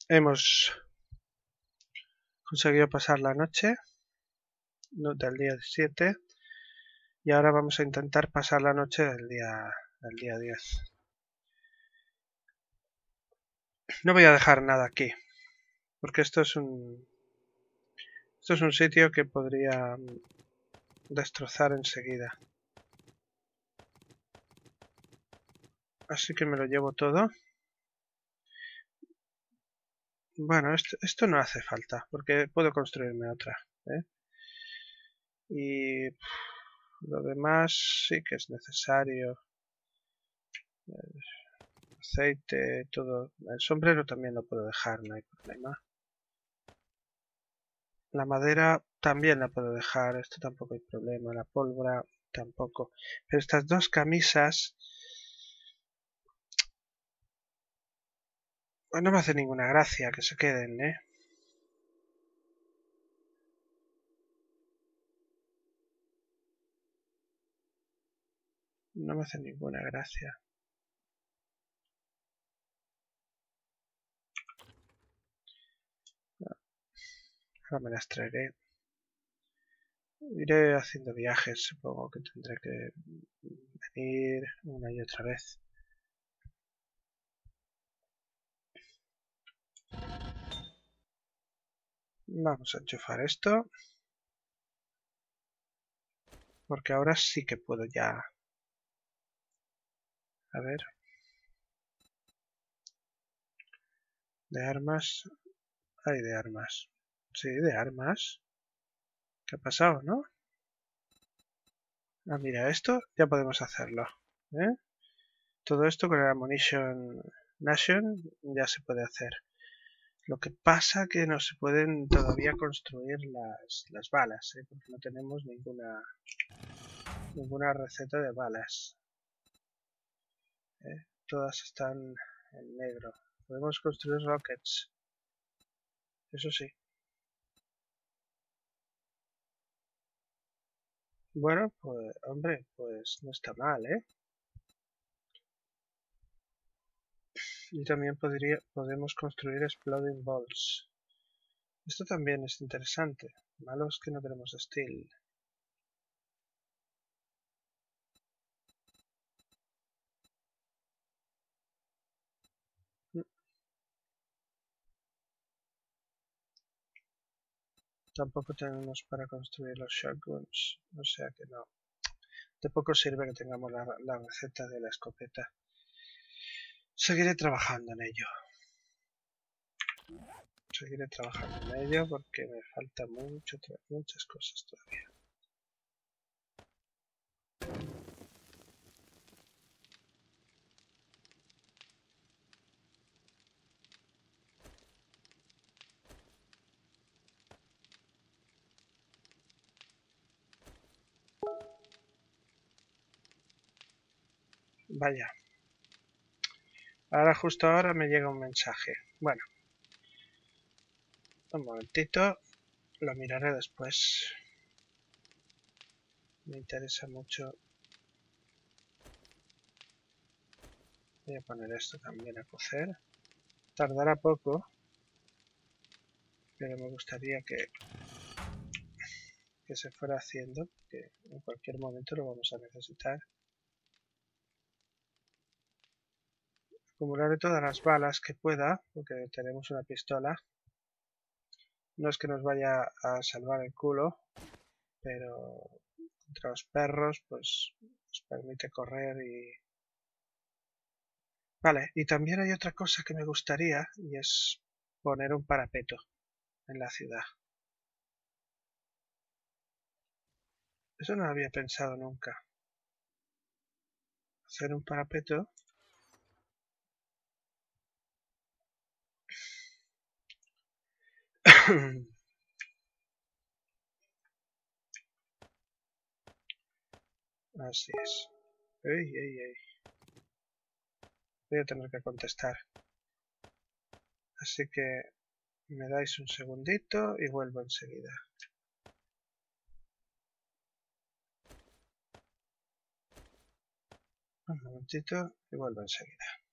hemos conseguido pasar la noche del día 7 y ahora vamos a intentar pasar la noche del día 10. No voy a dejar nada aquí, porque esto es un sitio que podría destrozar enseguida. Así que me lo llevo todo. Bueno, esto no hace falta, porque puedo construirme otra, ¿eh? Y lo demás sí que es necesario. Aceite, todo. El sombrero también lo puedo dejar, no hay problema. La madera también la puedo dejar, esto tampoco hay problema. La pólvora tampoco. Pero estas dos camisas pues no me hace ninguna gracia que se queden, ¿eh? No me hace ninguna gracia. Ahora me las traeré. Iré haciendo viajes, supongo que tendré que venir una y otra vez. Vamos a enchufar esto. Porque ahora sí que puedo ya... A ver. De armas. Hay de armas. Sí, de armas. ¿Qué ha pasado, no? Ah, mira, esto ya podemos hacerlo. ¿Eh? Todo esto con el Ammunition Nation ya se puede hacer. Lo que pasa que no se pueden todavía construir las balas, ¿eh? Porque no tenemos ninguna receta de balas. Todas están en negro. Podemos construir rockets. Eso sí. Bueno, pues, hombre, pues no está mal, ¿eh? Y también podemos construir Exploding Balls. Esto también es interesante. Malo es que no tenemos steel. Tampoco tenemos para construir los shotguns. O sea que no. De poco sirve que tengamos la receta de la escopeta. Seguiré trabajando en ello. Seguiré trabajando en ello porque me falta muchas cosas todavía. Vaya. Ahora justo ahora me llega un mensaje. Bueno. Un momentito. Lo miraré después. Me interesa mucho. Voy a poner esto también a cocer. Tardará poco. Pero me gustaría que se fuera haciendo. Que en cualquier momento lo vamos a necesitar. Acumularé todas las balas que pueda. Porque tenemos una pistola. No es que nos vaya a salvar el culo. Pero contra los perros pues nos permite correr y... Vale, y también hay otra cosa que me gustaría y es poner un parapeto en la ciudad. Eso no lo había pensado nunca. Hacer un parapeto. Así es. Ey, ey, ey. Voy a tener que contestar. Así que me dais un segundito y vuelvo enseguida. Un momentito y vuelvo enseguida.